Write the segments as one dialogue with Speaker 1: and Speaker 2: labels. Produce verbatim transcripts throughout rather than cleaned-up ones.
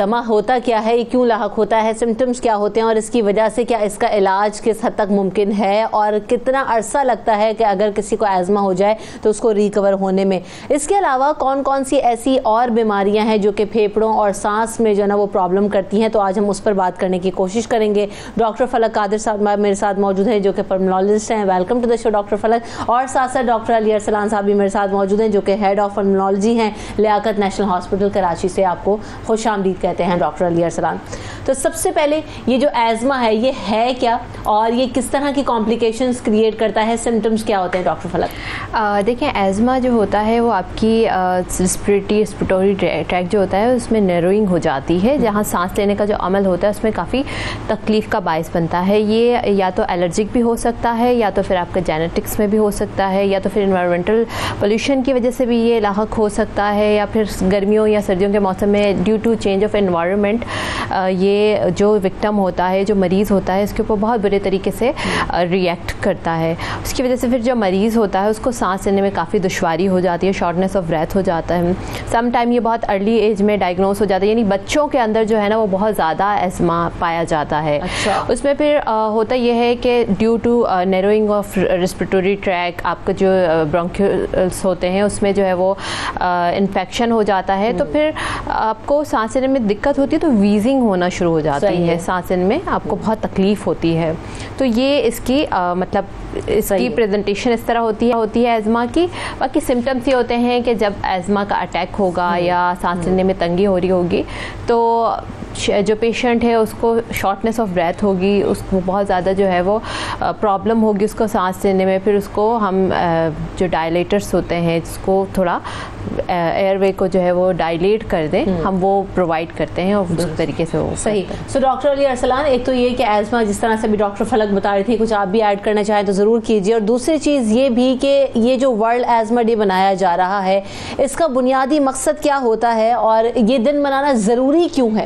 Speaker 1: दमा होता क्या है, ये क्यों लाहक होता है, सिम्टम्स क्या होते हैं और इसकी वजह से क्या इसका इलाज किस हद तक मुमकिन है और कितना अरसा लगता है कि अगर किसी को एज़मा हो जाए तो उसको रिकवर होने में। इसके अलावा कौन कौन सी ऐसी और बीमारियां हैं जो कि फेफड़ों और सांस में जो है ना वो प्रॉब्लम करती हैं, तो आज हम उस पर बात करने की कोशिश करेंगे। डॉक्टर फलक कादिर साहब मेरे साथ मौजूद हैं जो कि पल्मोनोलॉजिस्ट हैं। Welcome to the show doctor Falak. और साथ साथ डॉक्टर अली अरसलान साहब भी मेरे साथ मौजूद हैं जो कि हेड ऑफ पल्मोनोलॉजी हैं लियाकत नेशनल हॉस्पिटल कराची से। आपको खुशामदीद कहते हैं डॉक्टर अली अरसलान। तो सबसे पहले ये जो एज़मा है ये है क्या और ये किस तरह की कॉम्प्लिकेशंस क्रिएट करता है, सिम्टम्स क्या होते हैं डॉक्टर फलक?
Speaker 2: देखें, एज़मा जो होता है वो आपकी रेस्पिरेटरी रेस्पिरेटरी ट्रैक जो होता है उसमें नैरोइंग हो जाती है, जहाँ सांस लेने का जो अमल होता है उसमें काफ़ी तकलीफ़ का बायस बनता है। ये या तो एलर्जिक भी हो सकता है, या तो फिर आपका जेनेटिक्स में भी हो सकता है, या तो फिर इन्वायरमेंटल पोल्यूशन की वजह से भी ये लाहक हो सकता है, या फिर गर्मियों या सर्दियों के मौसम में due to change of environment ये जो विक्टिम होता है, जो मरीज़ होता है, इसके ऊपर बहुत बुरे तरीके से रिएक्ट करता है। उसकी वजह से फिर जो मरीज़ होता है उसको सांस लेने में काफ़ी दुश्वारी हो जाती है, शॉर्टनेस ऑफ ब्रेथ हो जाता है। सम टाइम ये बहुत अर्ली एज में डायग्नोस हो जाता है, यानी बच्चों के अंदर जो है ना वो बहुत ज़्यादा एज़मा पाया जाता है।
Speaker 1: अच्छा।
Speaker 2: उसमें फिर आ, होता यह है कि due to narrowing of respiratory tract आपका जो ब्रोंक्यूल्स होते हैं उसमें जो है वो इन्फेक्शन हो जाता है, तो फिर आपको सांस लेने में दिक्कत होती है, तो वीजिंग होना शुरू हो जाती है, है। सांस लेने में आपको बहुत तकलीफ होती है। तो ये इसकी आ, मतलब इसकी प्रेजेंटेशन इस तरह होती है होती है एज़मा की। बाकी सिम्टम्स ये होते हैं कि जब एज़मा का अटैक होगा या सांस लेने में तंगी हो रही होगी तो जो पेशेंट है उसको शॉर्टनेस ऑफ ब्रेथ होगी, उसको बहुत ज़्यादा जो है वो प्रॉब्लम होगी उसको सांस लेने में। फिर उसको हम जो डायलेटर्स होते हैं जिसको थोड़ा एयरवे को जो है वो डायलेट कर दें, हम वो प्रोवाइड करते हैं और उस तरीके से वो
Speaker 1: सही। सो डॉक्टर अली अरसलान, एक तो ये कि एज़मा जिस तरह से भी डॉक्टर फलक बता रही थी, कुछ आप भी ऐड करना चाहें तो ज़रूर कीजिए। और दूसरी चीज़ ये भी कि ये जो वर्ल्ड एज़मा डे बनाया जा रहा है इसका बुनियादी मकसद क्या होता है और ये दिन मनाना ज़रूरी क्यों है?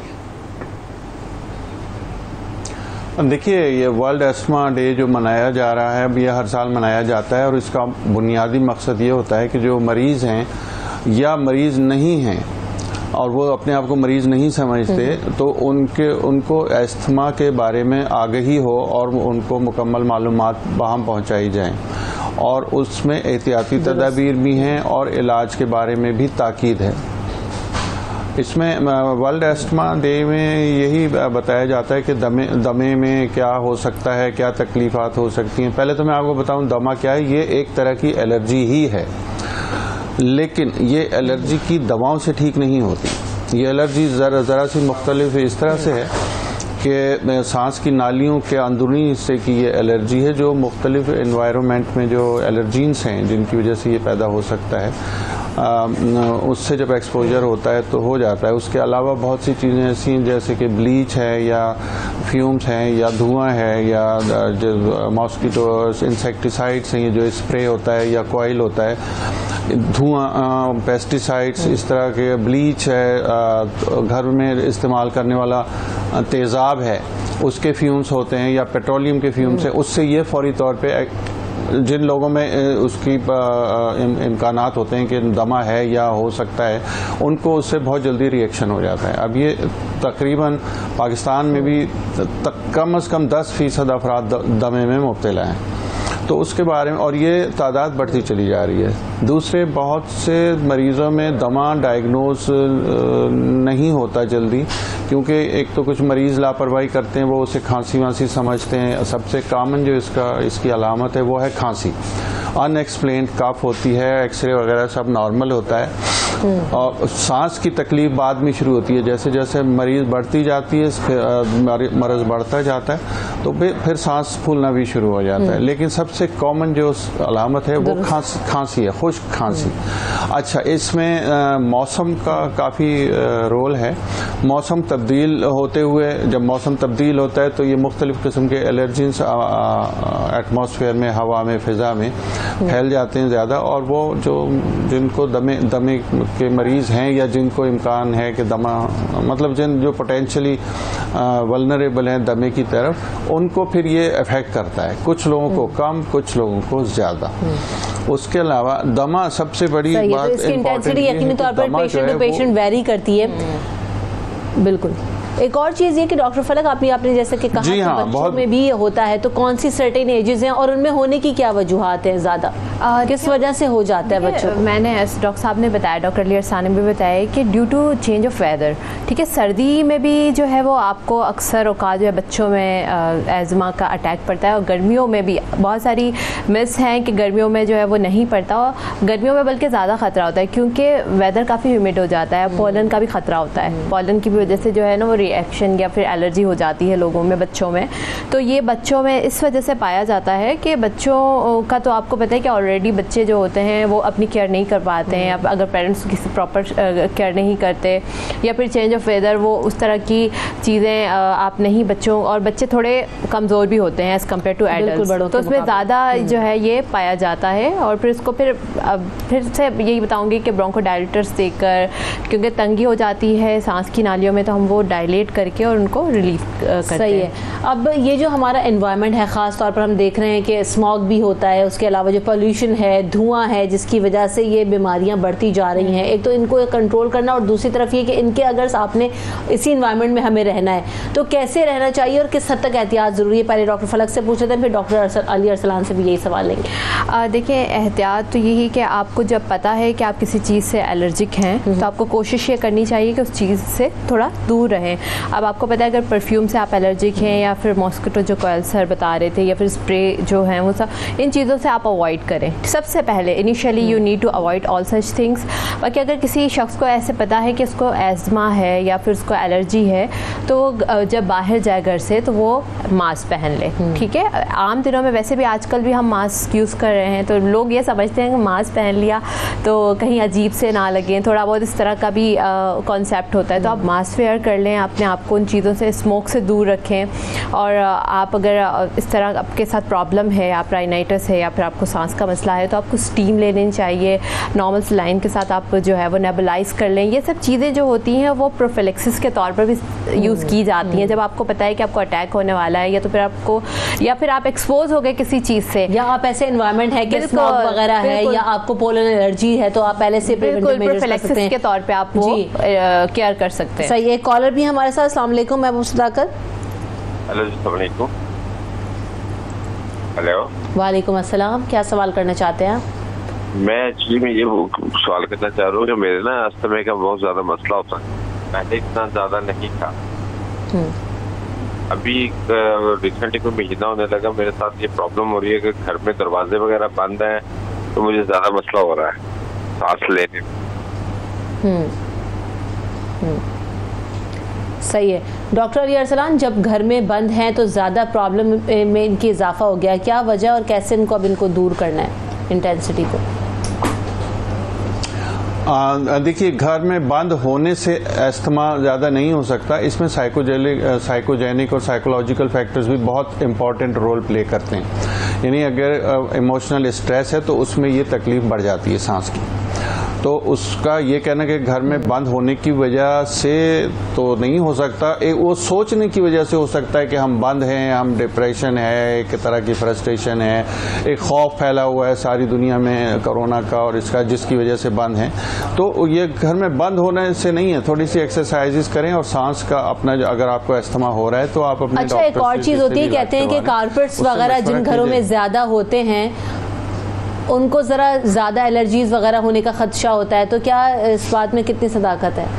Speaker 3: देखिए, ये वर्ल्ड एस्मा डे जो मनाया जा रहा है अब ये हर साल मनाया जाता है और इसका बुनियादी मकसद ये होता है कि जो मरीज़ हैं या मरीज़ नहीं हैं और वो अपने आप को मरीज़ नहीं समझते तो उनके उनको एस्थमा के बारे में आगाही हो और उनको मुकम्मल मालूमात वहाँ पहुँचाई जाएँ और उसमें एहतियाती तदाबीर भी हैं और इलाज के बारे में भी ताकीद है। इसमें वर्ल्ड एस्थमा डे में यही बताया जाता है कि दमे दमे में क्या हो सकता है, क्या तकलीफ़ात हो सकती हैं। पहले तो मैं आपको बताऊं दमा क्या है। ये एक तरह की एलर्जी ही है, लेकिन ये एलर्जी की दवाओं से ठीक नहीं होती। ये एलर्जी ज़रा ज़रा सी मुख्तलिफ इस तरह से है कि सांस की नालियों के अंदरूनी हिस्से की ये एलर्जी है जो मुख्तलिफ एनवायरनमेंट में जो एलर्जीन्स हैं जिनकी वजह से ये पैदा हो सकता है, आ, उससे जब एक्सपोजर होता है तो हो जाता है। उसके अलावा बहुत सी चीज़ें ऐसी हैं जैसे कि ब्लीच है या फ्यूम्स हैं या धुआं है या जो मॉस्किटो इंसेक्टिसाइड्स हैं, ये जो स्प्रे होता है या कॉइल होता है, धुआं, पेस्टिसाइड्स, इस तरह के, ब्लीच है, घर में इस्तेमाल करने वाला तेज़ाब है उसके फ्यूम्स होते हैं या पेट्रोलियम के फ्यूम्स हैं, उससे ये फौरी तौर पे जिन लोगों में उसकी इम्कानात होते हैं कि दमा है या हो सकता है उनको उससे बहुत जल्दी रिएक्शन हो जाता है। अब ये तकरीबन पाकिस्तान में भी कम अज़ कम दस फीसद अफराद दमे में मुब्तला हैं, तो उसके बारे में, और ये तादाद बढ़ती चली जा रही है। दूसरे बहुत से मरीज़ों में दमा डायग्नोज नहीं होता जल्दी, क्योंकि एक तो कुछ मरीज़ लापरवाही करते हैं, वो उसे खांसी वांसी समझते हैं। सबसे कॉमन जो इसका इसकी अलामत है वो है खांसी, अनएक्सप्लेन्ड कफ होती है, एक्सरे वगैरह सब नॉर्मल होता है और सांस की तकलीफ बाद में शुरू होती है। जैसे जैसे मरीज़ बढ़ती जाती है, मरीज़ बढ़ता जाता है तो फिर सांस फूलना भी शुरू हो जाता है। लेकिन सबसे कॉमन जो अलामत है वो खांसी खांसी है, खुश्क खांसी। अच्छा, इसमें आ, मौसम का काफ़ी रोल है। मौसम तब्दील होते हुए, जब मौसम तब्दील होता है तो ये मुख्तलिफ़ किस्म के एलर्जीन्स एटमॉस्फेयर में, हवा में, फ़िज़ा में फैल जाते हैं ज़्यादा, और वो जो जिनको दमे दमे के मरीज़ हैं या जिनको इम्कान है कि दमा, मतलब जिन जो पोटेंशली वल्नरेबल हैं दमे की तरफ, उनको फिर ये अफेक्ट करता है। कुछ लोगों को कम, कुछ लोगों को ज़्यादा। उसके अलावा दमा सबसे बड़ी बात
Speaker 1: इंपॉर्टेंट है, यकीनी तौर पर पेशेंट टू पेशेंट वेरी करती है। बिल्कुल। एक और चीज़ ये कि डॉक्टर फलक आपने आपने जैसे कि कहा कि हाँ, बच्चों बहुत... में भी ये होता है, तो कौन सी सर्टेन एजेस हैं और उनमें होने की क्या वजूहात हैं, ज़्यादा किस वजह से हो जाता है बच्चों को?
Speaker 2: मैंने डॉक्टर साहब ने बताया, डॉक्टर अली अरसान ने भी बताया कि due to change of weather, ठीक है, सर्दी में भी जो है वो आपको अक्सर औकात जो है बच्चों में एज़मा का अटैक पड़ता है, और गर्मियों में भी बहुत सारी मिस हैं कि गर्मियों में जो है वो नहीं पड़ता, और गर्मियों में बल्कि ज़्यादा ख़तरा होता है क्योंकि वेदर काफ़ी ह्यूमिड हो जाता है, पॉलन का भी ख़तरा होता है, पॉलन की भी वजह से जो है ना वो रिएक्शन या फिर एलर्जी हो जाती है लोगों में, बच्चों में। तो ये बच्चों में इस वजह से पाया जाता है कि बच्चों का तो आपको पता है कि ऑलरेडी बच्चे जो होते हैं वो अपनी केयर नहीं कर पाते हैं, अब अगर पेरेंट्स किसी प्रॉपर केयर नहीं करते या फिर चेंज ऑफ वेदर वो उस तरह की चीज़ें आप नहीं बच्चों, और बच्चे थोड़े कमज़ोर भी होते हैं एज़ कम्पेयर टू एडल्ट, तो उसमें ज़्यादा जो है ये पाया जाता है। और फिर इसको फिर अब फिर से यही बताऊँगी कि ब्रोंकोडायलेटर्स देकर, क्योंकि तंगी हो जाती है सांस की नालियों में, तो हम वो डायलेट करके और उनको रिलीफ करते
Speaker 1: सही है। अब ये जो हमारा एनवायरनमेंट है, ख़ास तौर पर हम देख रहे हैं कि स्मॉग भी होता है, उसके अलावा जो पोल्यूशन है, धुआं है, जिसकी वजह से ये बीमारियां बढ़ती जा रही हैं। एक तो इनको कंट्रोल करना, और दूसरी तरफ ये कि इनके अगर आपने इसी एनवायरनमेंट में हमें रहना है तो कैसे रहना चाहिए और किस हद तक एहतियात ज़रूरी है। पहले डॉक्टर फलक से पूछते हैं, फिर डॉक्टर अली अरसलान से भी यही सवाल लेंगे।
Speaker 2: देखिए, एहतियात तो यही कि आपको जब पता है कि आप किसी चीज़ से एलर्जिक हैं तो आपको कोशिश ये करनी चाहिए कि उस चीज़ से थोड़ा दूर रहें। अब आपको पता है अगर परफ्यूम से आप एलर्जिक हैं या फिर मॉस्किटो जो कोयल सर बता रहे थे या फिर स्प्रे जो हैं वो सब, इन चीज़ों से आप अवॉइड करें सबसे पहले। Initially you need to avoid all such things. बाकी अगर किसी शख्स को ऐसे पता है कि उसको एज़मा है या फिर उसको एलर्जी है तो जब बाहर जाए घर से तो वो मास्क पहन ले, ठीक है। आम दिनों में वैसे भी आजकल भी हम मास्क यूज़ कर रहे हैं, तो लोग ये समझते हैं कि मास्क पहन लिया तो कहीं अजीब से ना लगे, थोड़ा बहुत इस तरह का भी कॉन्सेप्ट होता है। तो आप मास्क वेयर कर लें, अपने आप को उन चीज़ों से, स्मोक से दूर रखें। और आप अगर इस तरह आपके साथ प्रॉब्लम है, आप राइनाइटिस है या फिर आपको सांस का मसला है, तो आपको स्टीम ले लेनी चाहिए। नॉर्मल सलाइन के साथ आप जो है वो नेबुलाइज कर लें। ये सब चीज़ें जो होती हैं वो प्रोफिलैक्सिस के तौर पर भी यूज़ की जाती हैं। जब आपको पता है कि आपको अटैक होने वाला है, या तो फिर आपको या फिर आप एक्सपोज हो गए किसी चीज़ से,
Speaker 1: या आप ऐसे एनवायरनमेंट है कि स्मॉग वगैरह है या आपको पोलन एलर्जी है, तो आप पहले से
Speaker 2: प्रोफिलैक्सिस के तौर पे आप वो केयर कर सकते हैं।
Speaker 1: सही। एक कॉलर भी हमारे साथ। अस्सलाम वालेकुम महबूब सदाकत।
Speaker 4: हेलो जी, अस्सलाम वालेकुम। हेलो,
Speaker 1: वालेकुम अस्सलाम। क्या सवाल करना चाहते हैं आप?
Speaker 4: मैं एक्चुअली में ये सवाल करना चाह रहा हूँ कि मेरे ना अस्थमा का बहुत ज्यादा मसला होता है, पहले इतना ज्यादा नहीं था, अभी रिसेंटली कोई महीना होने लगा मेरे साथ ये प्रॉब्लम हो रही है कि घर में दरवाजे वगैरह बंद हैं तो मुझे ज्यादा मसला हो रहा है सांस लेने में।
Speaker 1: हम्म हम्म सही है। डॉक्टर अली अरसलान, जब घर में बंद हैं तो ज़्यादा प्रॉब्लम में इनकी इजाफा हो गया, क्या वजह और कैसे इनको अब इनको दूर करना है इंटेंसिटी को?
Speaker 3: देखिए, घर में बंद होने से अस्थमा ज़्यादा नहीं हो सकता। इसमें साइकोजेनिक साइकोजेनिक और साइकोलॉजिकल फैक्टर्स भी बहुत इंपॉर्टेंट रोल प्ले करते हैं। यानी अगर इमोशनल स्ट्रेस है तो उसमें ये तकलीफ बढ़ जाती है सांस की। तो उसका ये कहना कि घर में बंद होने की वजह से तो नहीं हो सकता, एक वो सोचने की वजह से हो सकता है कि हम बंद हैं, हम डिप्रेशन है, एक तरह की फ्रस्ट्रेशन है, एक खौफ फैला हुआ है सारी दुनिया में कोरोना का और इसका, जिसकी वजह से बंद हैं। तो ये घर में बंद होने से नहीं है, थोड़ी सी एक्सरसाइजेस करें और सांस का अपना, अगर आपको अस्थमा हो रहा है तो आप अपने
Speaker 1: अच्छा, एक और चीज़ होती है, कहते हैं कि कारपेट्स वगैरह जिन घरों में ज़्यादा होते हैं उनको ज़रा ज़्यादा एलर्जीज़ वगैरह होने का खदशा होता है, तो क्या इस बात में कितनी सदाकत है?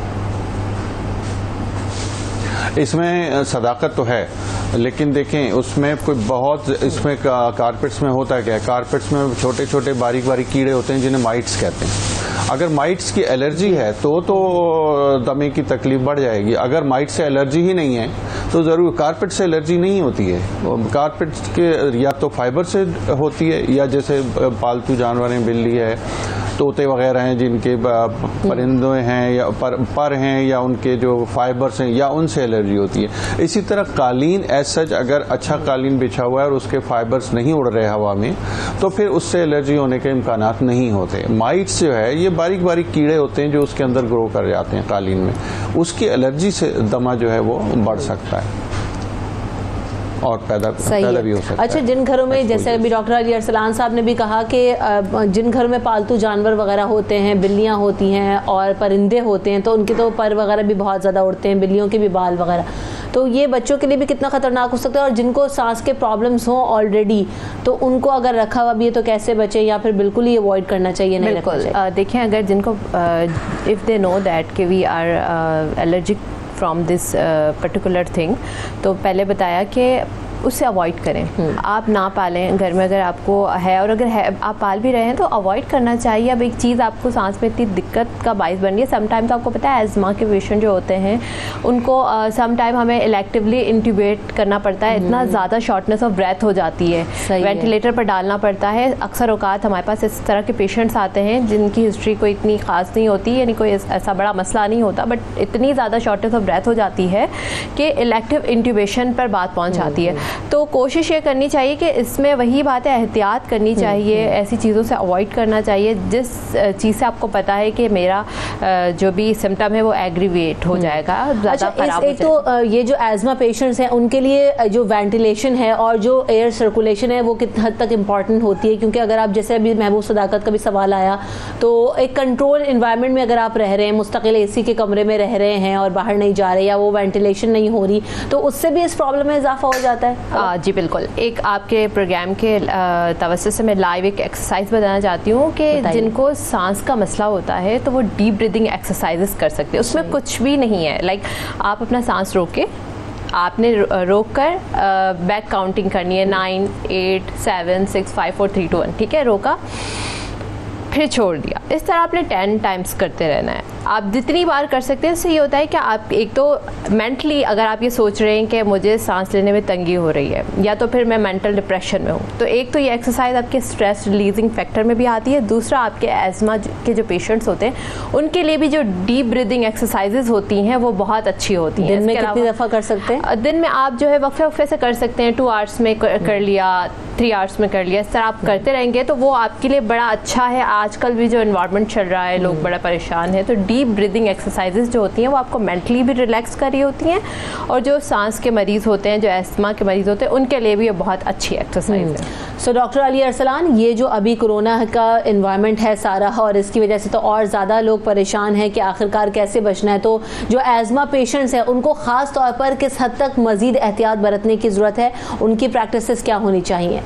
Speaker 3: इसमें सदाकत तो है, लेकिन देखें उसमें कोई बहुत, इसमें कारपेट्स में होता है क्या है, कारपेट्स में छोटे छोटे बारीक बारीक कीड़े होते हैं जिन्हें माइट्स कहते हैं। अगर माइट्स की एलर्जी है तो तो दमे की तकलीफ बढ़ जाएगी। अगर माइट से एलर्जी ही नहीं है तो ज़रूर, कारपेट से एलर्जी नहीं होती है, कारपेट के या तो फाइबर से होती है, या जैसे पालतू जानवर हैं, बिल्ली है, तोते वगैरह हैं जिनके परिंदे हैं या पर, पर हैं या उनके जो फाइबर्स हैं, या उनसे एलर्जी होती है। इसी तरह कालीन एज सच, अगर अच्छा कालीन बिछा हुआ है और उसके फाइबर्स नहीं उड़ रहे हवा में, तो फिर उससे एलर्जी होने के इम्कानात नहीं होते। माइट्स जो है ये बारीक बारीक कीड़े होते हैं जो उसके अंदर ग्रो कर जाते हैं कालीन में, उसकी एलर्जी से दमा जो है वो बढ़ सकता है। और पैदा पैदा भी हो सकता
Speaker 1: अच्छा,
Speaker 3: है।
Speaker 1: जिन घरों में, जैसे अभी डॉक्टर अली अरसलान साहब ने भी कहा कि जिन घरों में पालतू जानवर वगैरह होते हैं, बिल्लियाँ होती हैं और परिंदे होते हैं, तो उनके तो पर वगैरह भी बहुत ज़्यादा उड़ते हैं, बिल्लियों के भी बाल वगैरह, तो ये बच्चों के लिए भी कितना खतरनाक हो सकता है। और जिनको सांस के प्रॉब्लम्स हों ऑलरेडी, तो उनको अगर रखा हुआ भी है तो कैसे बचे, या फिर बिल्कुल ही अवॉइड करना चाहिए? नहीं रखना चाहिए।
Speaker 2: देखें, अगर जिनको इफ़ दे नो दैट कि we are allergic from this particular thing, तो पहले बताया कि उससे अवॉइड करें। आप ना पालें घर में, अगर आपको है, और अगर है आप पाल भी रहे हैं तो अवॉइड करना चाहिए। अब एक चीज़ आपको सांस में इतनी दिक्कत का बाइस बन रही है, समटाइम्स आपको पता है एज़मा के पेशेंट जो होते हैं उनको समटाइम uh, हमें इलेक्टिवली इंट्यूबेट करना पड़ता है, इतना ज़्यादा शॉर्टनेस ऑफ ब्रेथ हो जाती है, वेंटिलेटर पर डालना पड़ता है। अक्सर औकात हमारे पास इस तरह के पेशेंट्स आते हैं जिनकी हिस्ट्री कोई इतनी ख़ास नहीं होती, यानी कोई ऐसा बड़ा मसला नहीं होता, बट इतनी ज़्यादा शॉर्टनेस ऑफ ब्रेथ हो जाती है कि इलेक्टिव इंट्यूबेशन पर बात पहुँच जाती है। तो कोशिश ये करनी चाहिए कि इसमें वही बात है, एहतियात करनी चाहिए, ऐसी चीज़ों से अवॉइड करना चाहिए जिस चीज़ से आपको पता है कि मेरा जो भी सिम्टम है वो एग्रीवेट हो जाएगा, ज़्यादा खराब हो जाएगा।
Speaker 1: तो ये जो एज़मा पेशेंट्स हैं उनके लिए जो वेंटिलेशन है और जो एयर सर्कुलेशन है वो कितनी हद तक इम्पॉर्टेंट होती है? क्योंकि अगर आप, जैसे अभी महबूब सदाकत का भी सवाल आया, तो एक कंट्रोल इन्वायरमेंट में अगर आप रह रहे हैं, मुस्तकिल एसी के कमरे में रह रहे हैं और बाहर नहीं जा रहे, या वो वेंटिलेशन नहीं हो रही, तो उससे भी इस प्रॉब्लम में इजाफा हो जाता है।
Speaker 2: जी बिल्कुल। एक आपके प्रोग्राम के तवज्जो से मैं लाइव एक एक्सरसाइज बताना चाहती हूँ कि जिनको सांस का मसला होता है तो वो डीप ब्रीदिंग एक्सरसाइजेस कर सकते हैं। उसमें कुछ भी नहीं है, लाइक आप अपना सांस रोक के, आपने रोक कर बैक काउंटिंग करनी है, nine eight seven six five four three two one, ठीक है, रोका, फिर छोड़ दिया। इस तरह आपने टेन टाइम्स करते रहना है। आप जितनी बार कर सकते हैं, इससे ये होता है कि आप एक तो मेंटली, अगर आप ये सोच रहे हैं कि मुझे सांस लेने में तंगी हो रही है, या तो फिर मैं मेंटल डिप्रेशन में हूँ, तो एक तो ये एक्सरसाइज आपके स्ट्रेस रिलीजिंग फैक्टर में भी आती है। दूसरा, आपके एज़मा के जो पेशेंट्स होते हैं उनके लिए भी जो डीप ब्रीदिंग एक्सरसाइजेज होती हैं वो बहुत अच्छी होती हैं।
Speaker 1: दिन में कितनी दफ़ा कर सकते हैं?
Speaker 2: दिन में आप जो है वक्फे वक्फे से कर सकते हैं, टू आवर्स में कर, कर लिया, थ्री आवर्स में कर लिया। इस तरह आप करते रहेंगे तो वो आपके लिए बड़ा अच्छा है। आजकल भी जो एनवायरनमेंट चल रहा है, लोग बड़ा परेशान है, तो डीप ब्रीदिंग एक्सरसाइजेज जो होती हैं वो आपको मेंटली भी रिलैक्स कर रही होती हैं, और जो सांस के मरीज़ होते हैं, जो एस्थमा के मरीज़ होते हैं, उनके लिए भी ये बहुत अच्छी एक्सरसाइज है।
Speaker 1: सो डॉक्टर अली अरसलान, ये जो अभी कोरोना का एनवायरनमेंट है सारा, और इसकी वजह से तो और ज़्यादा लोग परेशान हैं कि आखिरकार कैसे बचना है, तो जो एज़मा पेशेंट्स हैं उनको ख़ास तौर पर किस हद तक मज़ीद एहतियात बरतने की ज़रूरत है, उनकी प्रैक्टिसेस क्या होनी चाहिए?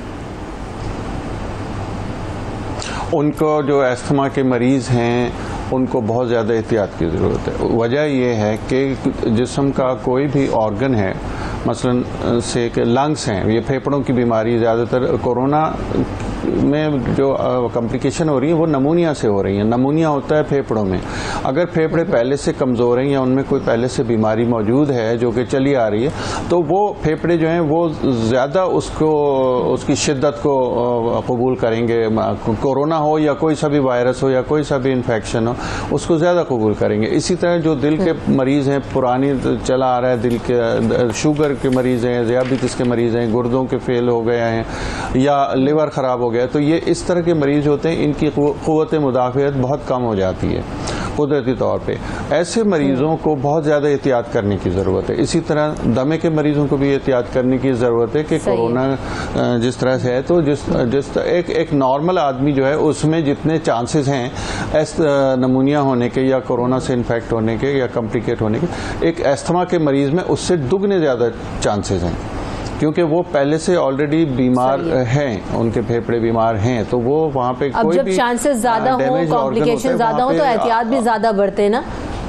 Speaker 3: उनको, जो एस्थमा के मरीज़ हैं, उनको बहुत ज़्यादा एहतियात की ज़रूरत है। वजह यह है कि जिस्म का कोई भी ऑर्गन है, मसलन से कि लंग्स हैं, ये फेफड़ों की बीमारी ज़्यादातर कोरोना में जो कॉम्प्लिकेशन हो रही है वो नमूनिया से हो रही है। नमूनिया होता है फेफड़ों में। अगर फेफड़े पहले से कमज़ोर हैं या उनमें कोई पहले से बीमारी मौजूद है जो कि चली आ रही है, तो वो फेफड़े जो हैं वो ज़्यादा उसको उसकी शिद्दत को कबूल करेंगे। कोरोना हो या कोई सा भी वायरस हो या कोई सा भी इन्फेक्शन हो, उसको ज़्यादा कबूल करेंगे। इसी तरह जो दिल के मरीज़ हैं, पुरानी चला आ रहा है, दिल के शुगर के मरीज़ हैं, ज़ियाबितिस के मरीज़ हैं, गुर्दों के फेल हो गए हैं या लिवर ख़राब हो गया, तो ये इस तरह के मरीज़ होते हैं, इनकी क़ुव्वत मुदाफ़ियत बहुत कम हो जाती है कुदरती तौर पे। ऐसे मरीज़ों को बहुत ज़्यादा एहतियात करने की ज़रूरत है। इसी तरह दमे के मरीज़ों को भी एहतियात करने की ज़रूरत है कि कोरोना जिस तरह से है, तो जिस जिस एक एक नॉर्मल आदमी जो है उसमें जितने चांसेस हैं एस नमूनिया होने के या कोरोना से इन्फेक्ट होने के या कॉम्प्लिकेट होने के, एक एस्थमा के मरीज़ में उससे दुगने ज़्यादा चांसेस हैं, क्योंकि वो पहले से ऑलरेडी बीमार हैं, उनके फेफड़े बीमार हैं, तो वो वहाँ पे
Speaker 1: अब
Speaker 3: कोई
Speaker 1: जब
Speaker 3: भी
Speaker 1: चांसेस ज़्यादा हो, कॉम्प्लिकेशन ज़्यादा हो, तो एहतियात भी ज़्यादा बढ़ते हैं ना।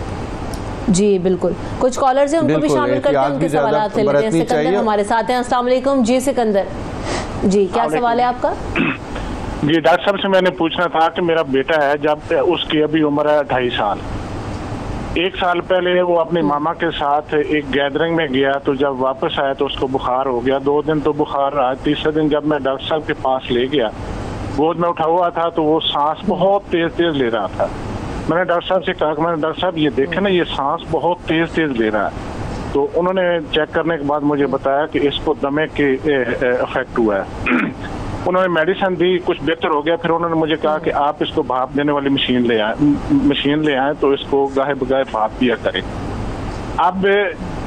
Speaker 1: जी बिल्कुल। कुछ कॉलर्स हैं, उनको भी शामिल करते हैं, उनके सवाल ले लेते हैं। सिकंदर हमारे साथ हैं। अस्सलाम वालेकुम जी सिकंदर जी, क्या सवाल है आपका?
Speaker 5: जी डॉक्टर साहब से मैंने पूछना था कि मेरा बेटा है, जब उसकी अभी उम्र है ढाई साल, एक साल पहले वो अपने मामा के साथ एक गैदरिंग में गया, तो जब वापस आया तो उसको बुखार हो गया। दो दिन तो बुखार रहा, तीसरे दिन जब मैं डॉक्टर साहब के पास ले गया, गोद में उठा हुआ था, तो वो सांस बहुत तेज तेज ले रहा था। मैंने डॉक्टर साहब से कहा कि मैंने डॉक्टर साहब ये देखे ना, ये सांस बहुत तेज तेज ले रहा है। तो उन्होंने चेक करने के बाद मुझे बताया कि इसको दमे के इफेक्ट हुआ है। उन्होंने मेडिसिन दी, कुछ बेहतर हो गया। फिर उन्होंने मुझे कहा कि आप इसको भाप देने वाली मशीन ले आए मशीन ले आए तो इसको गाहे बगाहे भाप दिया करें। अब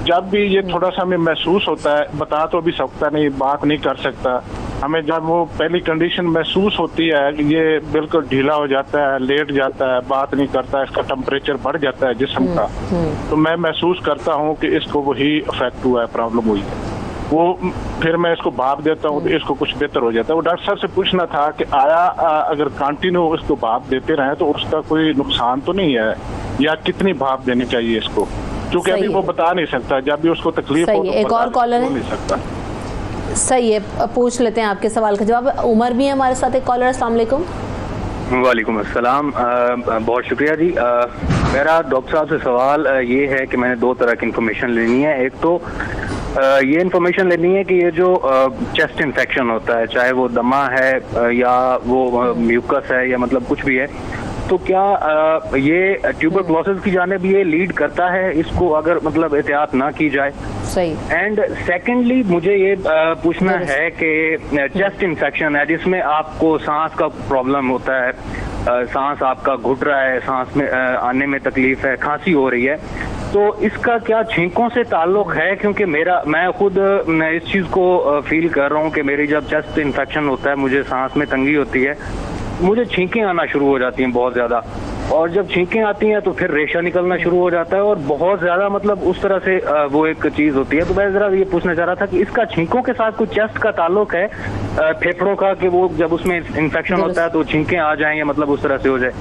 Speaker 5: जब भी ये थोड़ा सा हमें महसूस होता है, बता तो भी सकता नहीं, बात नहीं कर सकता, हमें जब वो पहली कंडीशन महसूस होती है कि ये बिल्कुल ढीला हो जाता है, लेट जाता है, बात नहीं करता, इसका टेम्परेचर बढ़ जाता है जिस्म का, तो मैं महसूस करता हूँ कि इसको वही अफेक्ट हुआ है, प्रॉब्लम हुई है। वो फिर मैं इसको भाप देता हूँ तो इसको कुछ बेहतर हो जाता है। वो डॉक्टर साहब से पूछना था कि आया अगर कंटिन्यू इसको भाप देते रहे तो उसका कोई नुकसान तो नहीं है, या कितनी भाप देनी चाहिए इसको, क्योंकि अभी वो बता नहीं सकता, जब भी उसको तकलीफ हो तो
Speaker 1: एक और कॉलर है,
Speaker 5: नहीं सकता।
Speaker 1: सही है, पूछ लेते हैं आपके सवाल का जवाब। उमर भी है हमारे साथ एक कॉलर। अस्सलाम वालेकुम।
Speaker 6: वालेकुम अस्सलाम, बहुत शुक्रिया जी। आ, मेरा डॉक्टर साहब से सवाल आ, ये है कि मैंने दो तरह की इन्फॉर्मेशन लेनी है। एक तो आ, ये इन्फॉर्मेशन लेनी है कि ये जो चेस्ट इन्फेक्शन होता है, चाहे वो दमा है आ, या वो म्यूकस है या मतलब कुछ भी है, तो क्या आ, ये ट्यूबरक्लोसिस की जानिब ये लीड करता है, इसको अगर मतलब एहतियात ना की जाए?
Speaker 1: सही।
Speaker 6: एंड सेकेंडली मुझे ये आ, पूछना है कि चेस्ट इन्फेक्शन है जिसमें आपको सांस का प्रॉब्लम होता है, आ, सांस आपका घुट रहा है, सांस में आ, आने में तकलीफ है, खांसी हो रही है, तो इसका क्या छींकों से ताल्लुक है? क्योंकि मेरा मैं खुद इस चीज़ को फील कर रहा हूँ कि मेरी जब चेस्ट इन्फेक्शन होता है, मुझे सांस में तंगी होती है, मुझे छींकें आना शुरू हो जाती हैं बहुत ज़्यादा, और जब छींकें आती हैं तो फिर रेशा निकलना शुरू हो जाता है और बहुत ज़्यादा मतलब उस तरह से वो एक चीज़ होती है। तो मैं ज़रा ये पूछना चाह रहा था कि इसका छींकों के साथ कोई चेस्ट का ताल्लुक है, फेफड़ों का, कि वो जब उसमें इन्फेक्शन होता है तो छींकें आ जाएं या मतलब उस तरह से हो जाए?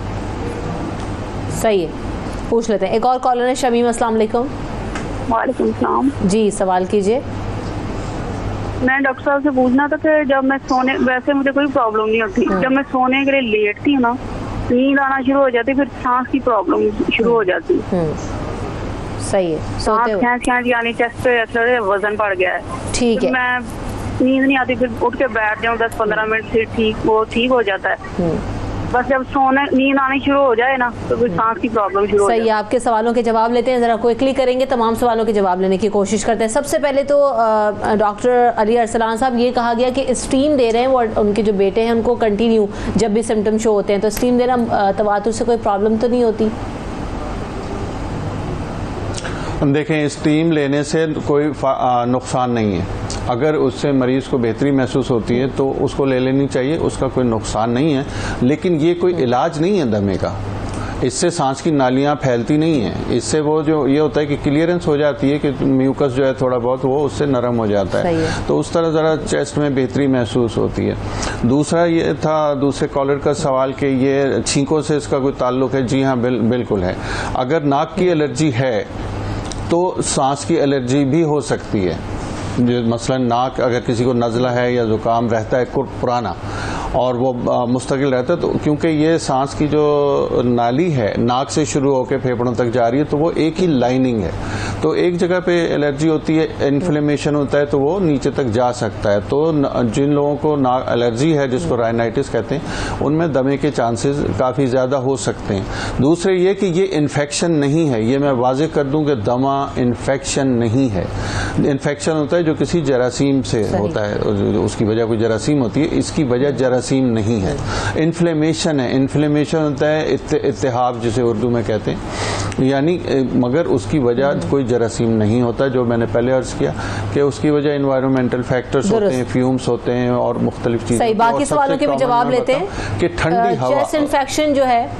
Speaker 1: सही है, पूछ लेते हैं। एक और कॉलर है, शमीम। अस्सलाम वालेकुम।
Speaker 7: वालेकुम सलाम
Speaker 1: जी, सवाल कीजिए।
Speaker 7: मैं डॉक्टर साहब से पूछना था कि जब मैं सोने, वैसे मुझे कोई प्रॉब्लम नहीं होती, जब मैं सोने के लिए लेटती हूँ ना, नींद आना शुरू हो जाती, फिर सांस की प्रॉब्लम शुरू हो जाती।
Speaker 1: सही है, सोते हो
Speaker 7: खींच खींच यानी चेस्ट पे ऐसा वजन बढ़ गया है।
Speaker 1: ठीक है,
Speaker 7: मैं नींद नहीं आती, फिर उठ के बैठ जाऊँ दस पंद्रह मिनट, फिर ठीक वो ठीक हो जाता है। बस जब सोने नींद आनी शुरू हो जाए ना तो फिर सांस की प्रॉब्लम शुरू हो जाए।
Speaker 1: सही है, आपके सवालों के जवाब लेते हैं, जरा क्विकली करेंगे, तमाम सवालों के जवाब लेने की कोशिश करते हैं। सबसे पहले तो डॉक्टर अली अरसलान साहब, ये कहा गया कि स्टीम दे रहे हैं, वो उनके जो बेटे हैं उनको कंटिन्यू जब भी सिम्टम शो होते हैं, तो स्टीम देना तवातुर से कोई प्रॉब्लम तो नहीं होती?
Speaker 3: देखें, स्टीम लेने से कोई नुकसान नहीं है। अगर उससे मरीज़ को बेहतरी महसूस होती है तो उसको ले लेनी चाहिए, उसका कोई नुकसान नहीं है। लेकिन ये कोई इलाज नहीं है दमे का, इससे सांस की नालियां फैलती नहीं हैं। इससे वो जो ये होता है कि क्लियरेंस हो जाती है, कि म्यूकस जो है थोड़ा बहुत वो उससे नरम हो जाता है, है। तो उस तरह ज़रा चेस्ट में बेहतरी महसूस होती है। दूसरा ये था दूसरे कॉलर का सवाल कि ये छींकों से इसका कोई ताल्लुक है। जी हाँ, बिल, बिल्कुल है। अगर नाक की एलर्जी है तो सांस की एलर्जी भी हो सकती है। जो मसलन नाक, अगर किसी को नज़ला है या ज़ुकाम रहता है पुराना और वो मुस्तकिल रहता है, तो क्योंकि ये सांस की जो नाली है नाक से शुरू होकर फेफड़ों तक जा रही है, तो वो एक ही लाइनिंग है, तो एक जगह पे एलर्जी होती है, इन्फ्लेमेशन होता है, तो वो नीचे तक जा सकता है। तो जिन लोगों को नाक एलर्जी है, जिसको राइनाइटिस कहते हैं, उनमें दमे के चांसेस काफ़ी ज़्यादा हो सकते हैं। दूसरे ये कि ये इन्फेक्शन नहीं है, ये मैं वाज़ेह कर दूं कि दमा इन्फेक्शन नहीं है। इन्फेक्शन होता है जो किसी जरासीम से होता है, उसकी वजह कोई जरासीम होती है, इसकी वजह जरासीम नहीं है, इन्फ्लेमेशन है। इन्फ्लेमेशन होता है इत्तेहाब, जिसे उर्दू में कहते हैं, यानी मगर उसकी वजह कोई जरासीम नहीं होता, जो मैंने पहले अर्ज किया कि उसकी वजह इन्वायरमेंट फैक्टर्स होते हैं, फ्यूम्स होते हैं और मुख्तलिफ चीजें।
Speaker 1: सही, बाकी सवालों के भी जवाब लेते हैं
Speaker 3: कि ठंडी हवा,
Speaker 1: चेस्ट इन्फेक्शन जो है,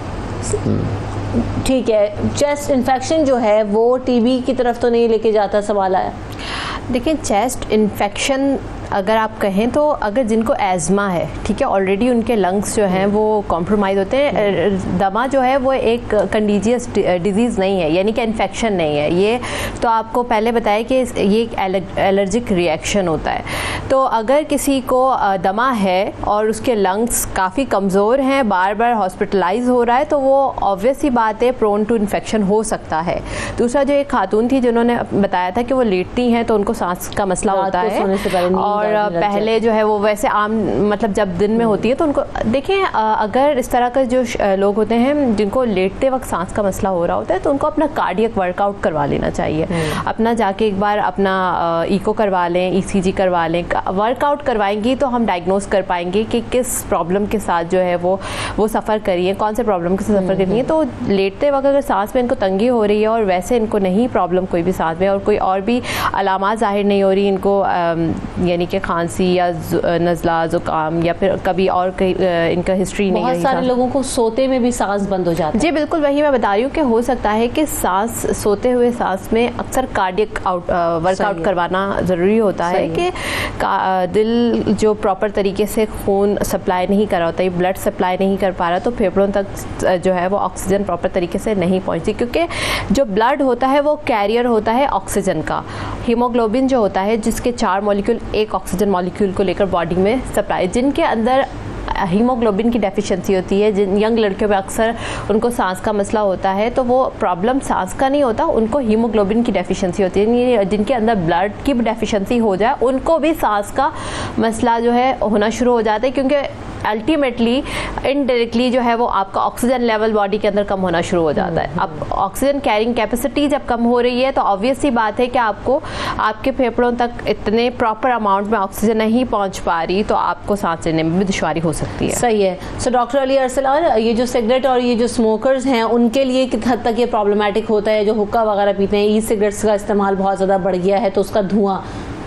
Speaker 1: ठीक है, चेस्ट इन्फेक्शन जो है वो टीबी की तरफ तो नहीं लेके जाता, सवाल आया।
Speaker 2: देखिए, चेस्ट इन्फेक्शन अगर आप कहें तो अगर जिनको एज़मा है, ठीक है, ऑलरेडी उनके लंग्स जो हैं वो कॉम्प्रोमाइज़ होते हैं। दमा जो है वो एक कंडीजियस डिजीज़ नहीं है, यानी कि इन्फेक्शन नहीं है। ये तो आपको पहले बताया कि ये एक एलर्जिक रिएक्शन होता है। तो अगर किसी को दमा है और उसके लंग्स काफ़ी कमज़ोर हैं, बार बार हॉस्पिटलाइज हो रहा है, तो वो ऑब्वियस ही बात है, प्रोन टू इन्फेक्शन हो सकता है। दूसरा, जो एक खातून थी जिन्होंने बताया था कि वो लेटती हैं तो उनको सांस का मसला होता है, और और पहले जो है वो वैसे आम मतलब जब दिन में होती है तो उनको देखें, अगर इस तरह का जो लोग होते हैं जिनको लेटते वक्त सांस का मसला हो रहा होता है तो उनको अपना कार्डियक वर्कआउट करवा लेना चाहिए। अपना जाके एक बार अपना इको करवा लें, ईसीजी करवा लें। वर्कआउट करवाएंगी तो हम डायग्नोस कर पाएंगे कि किस प्रॉब्लम के साथ जो है वो वो सफ़र करी है, कौन से प्रॉब्लम के साथ सफ़र करी है। तो लेटते वक्त अगर सांस में इनको तंगी हो रही है और वैसे इनको नहीं प्रॉब्लम कोई भी सांस में और कोई और भी अलामात ज़ाहिर नहीं हो रही इनको, यानी कि खांसी या नज़ला ज़ुकाम या फिर कभी और कहीं इनका हिस्ट्री नहीं है।
Speaker 1: बहुत सारे लोगों को सोते में भी सांस बंद हो जाती है।
Speaker 2: जी बिल्कुल, वही मैं बता रही हूँ कि हो सकता है कि सांस सोते हुए सांस में अक्सर कार्डियक आउट वर्कआउट करवाना ज़रूरी होता है कि दिल जो प्रॉपर तरीके से खून सप्लाई नहीं कर रहा होता, ये ब्लड सप्लाई नहीं कर पा रहा तो फेफड़ों तक जो है वो ऑक्सीजन प्रॉपर तरीके से नहीं पहुँचती, क्योंकि जो ब्लड होता है वो कैरियर होता है ऑक्सीजन का। हीमोग्लोबिन जो होता है जिसके चार मॉलिक्यूल एक ऑक्सीजन मॉलिक्यूल को लेकर बॉडी में सप्लाई, जिनके अंदर हीमोग्लोबिन की डेफिशिएंसी होती है, जिन यंग लड़कियों में अक्सर उनको सांस का मसला होता है तो वो प्रॉब्लम सांस का नहीं होता, उनको हीमोग्लोबिन की डेफिशिएंसी होती है। जिनके अंदर ब्लड की डेफिशिएंसी हो जाए उनको भी सांस का मसला जो है होना शुरू हो जाता है, क्योंकि अल्टीमेटली इनडायरेक्टली जो है वो आपका ऑक्सीजन लेवल बॉडी के अंदर कम होना शुरू हो जाता है। अब ऑक्सीजन कैरिंग कैपेसिटी जब कम हो रही है तो ऑब्वियस सी बात है कि आपको आपके फेफड़ों तक इतने प्रॉपर अमाउंट में ऑक्सीजन नहीं पहुंच पा रही तो आपको सांस लेने में भी दुश्वारी हो सकती है।
Speaker 1: सही है। सो डॉक्टर अली अरसलान, ये जो सिगरेट और ये जो स्मोकर्स हैं उनके लिए किस हद तक ये प्रॉब्लमेटिक होता है? जो हुक्का वगैरह पीते हैं, ई सिगरेट्स का इस्तेमाल बहुत ज़्यादा बढ़ गया है तो उसका धुआं,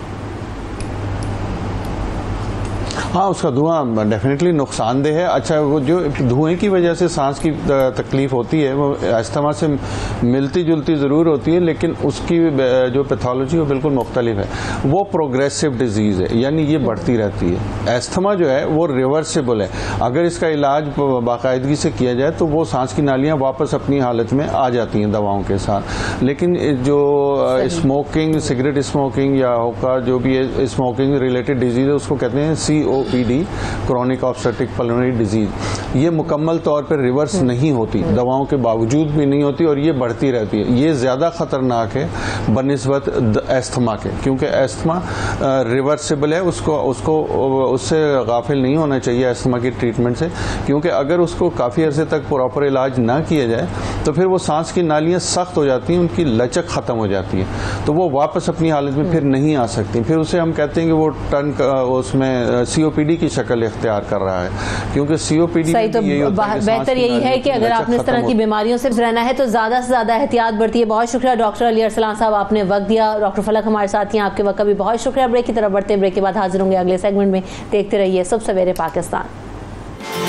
Speaker 3: हाँ उसका धुआं डेफिनेटली नुकसानदेह है। अच्छा, वो जो धुएं की वजह से सांस की तकलीफ होती है वो अस्थमा से मिलती जुलती ज़रूर होती है, लेकिन उसकी जो पैथोलॉजी वो बिल्कुल मुख्तलिफ है। वो प्रोग्रेसिव डिजीज़ है, यानी ये बढ़ती रहती है। अस्थमा जो है वो रिवर्सिबल है, अगर इसका इलाज बाकायदगी से किया जाए तो वो सांस की नालियाँ वापस अपनी हालत में आ जाती हैं दवाओं के साथ। लेकिन जो स्मोकिंग, सिगरेट स्मोकिंग या हुक्का जो भी है स्मोकिंग रिलेटेड डिजीज़ है उसको कहते हैं C O P D, chronic obstructive pulmonary disease. ये मुकम्मल तौर पर रिवर्स नहीं होती, दवाओं के बावजूद भी नहीं होती और ये बढ़ती रहती है। ये ज़्यादा ख़तरनाक है बनिस्बत अस्थमा के, क्योंकि अस्थमा रिवर्सिबल है, उसको उसको उससे गाफिल नहीं होना चाहिए अस्थमा की ट्रीटमेंट से, क्योंकि अगर उसको काफ़ी अरसे तक प्रॉपर इलाज ना किया जाए तो फिर वो सांस की नालियाँ सख्त हो जाती हैं, उनकी लचक ख़त्म हो जाती है, तो वो वापस अपनी हालत में फिर नहीं आ सकती। फिर उसे हम कहते हैं कि वो टर्न उसमें सीओपीडी की शक्ल इख्तियार कर रहा है, क्योंकि सीओपीडी
Speaker 1: सही तो बेहतर यही है कि अगर आपने इस तरह की बीमारियों से रहना है तो ज़्यादा से ज़्यादा एहतियात बरतिए। बहुत शुक्रिया डॉक्टर अली अरसलान साहब, आपने वक्त दिया। डॉक्टर फलक हमारे साथ हैं, आपके वक्त का भी बहुत शुक्रिया। ब्रेक की तरफ बढ़ते हैं, ब्रेक के बाद हाजिर होंगे अगले सेगमेंट में। देखते रहिए सुबह सवेरे पाकिस्तान।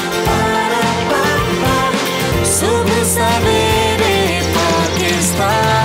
Speaker 8: सुबह सवेरे पाकिस्तान।